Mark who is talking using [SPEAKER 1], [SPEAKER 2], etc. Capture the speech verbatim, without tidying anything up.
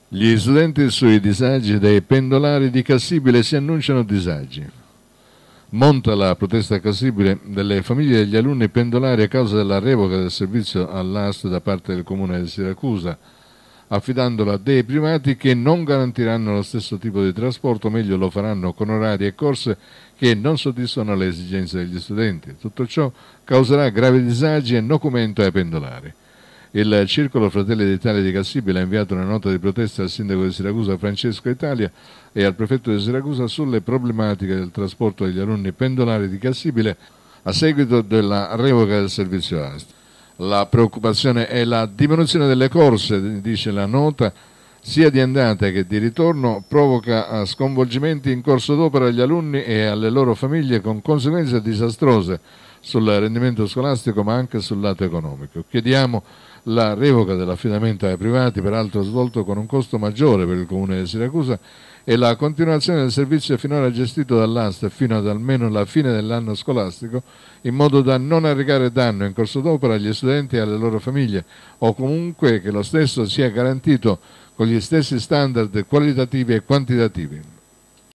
[SPEAKER 1] Gli studenti sui disagi dei pendolari di Cassibile si annunciano disagi. Monta la protesta a Cassibile delle famiglie degli alunni pendolari a causa della revoca del servizio all'A S T da parte del comune di Siracusa, affidandolo a dei privati che non garantiranno lo stesso tipo di trasporto, o meglio lo faranno con orari e corse che non soddisfano le esigenze degli studenti. Tutto ciò causerà gravi disagi e nocumento ai pendolari. Il Circolo Fratelli d'Italia di Cassibile ha inviato una nota di protesta al sindaco di Siracusa Francesco Italia e al prefetto di Siracusa sulle problematiche del trasporto degli alunni pendolari di Cassibile a seguito della revoca del servizio A S T. La preoccupazione è la diminuzione delle corse, dice la nota, sia di andata che di ritorno, provoca sconvolgimenti in corso d'opera agli alunni e alle loro famiglie con conseguenze disastrose sul rendimento scolastico ma anche sul lato economico. Chiediamo la revoca dell'affidamento ai privati, peraltro svolto con un costo maggiore per il comune di Siracusa, e la continuazione del servizio finora gestito dall'A S T fino ad almeno la fine dell'anno scolastico, in modo da non arrecare danno in corso d'opera agli studenti e alle loro famiglie, o comunque che lo stesso sia garantito con gli stessi standard qualitativi e quantitativi.